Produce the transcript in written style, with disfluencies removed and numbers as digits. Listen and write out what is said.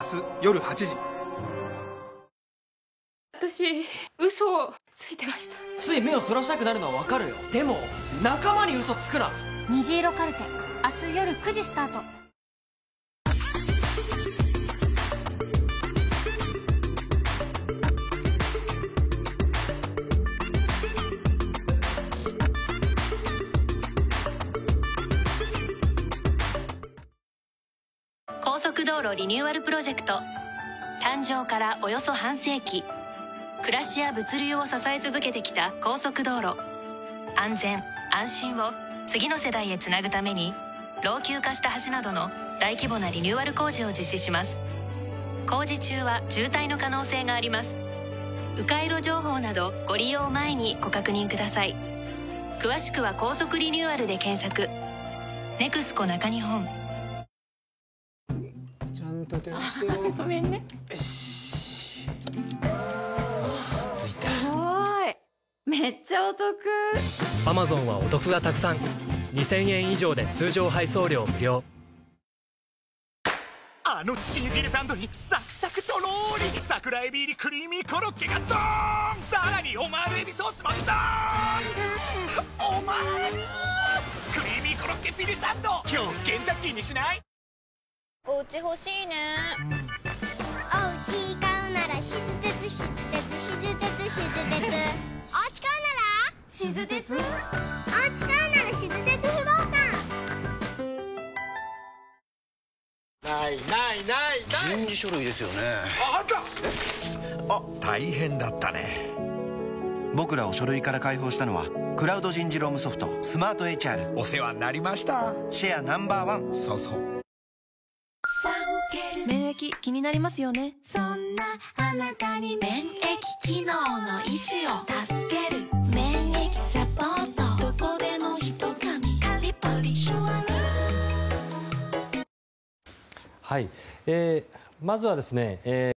明日夜8時。 私嘘をついてました。 つい目をそらしたくなるのはわかるよ。でも仲間に嘘つくな。 虹色カルテ明日夜9時スタート。 高速道路リニューアルプロジェクト誕生からおよそ半世紀、暮らしや物流を支え続けてきた高速道路、安全安心を次の世代へつなぐために老朽化した橋などの大規模なリニューアル工事を実施します。工事中は渋滞の可能性があります。迂回路情報などご利用前にご確認ください。詳しくは高速リニューアルで検索。ネクスコ中日本。 ちゃんと電話してよ。 ごめんね。 よし。着いた。 すごい。めっちゃお得。 Amazon はお得がたくさん。2000円以上で通常配送料無料。 あのチキンフィレサンドにサクサクとろーり、桜エビ入りクリーミーコロッケがドーン、さらにオマールエビソースもドーン。オマールクリーミーコロッケフィレサンド、今日ケンタッキーにしない？ お家欲しいね。お家買うならしず鉄、しず鉄、しず鉄、しず鉄。お家買うならしず鉄。お家買うならしず鉄不動産。 ないないないない。 人事書類ですよね。 あった。 あ、大変だったね。 僕らを書類から解放したのはクラウド人事労務ソフトスマート HR。 お世話になりました。 シェアＮｏ.1。 そうそう。 免疫気になりますよね。 そんなあなたに免疫機能の維持を助ける免疫サポート、どこでもひとかみカリポリシュアル。 はい、まずはですね、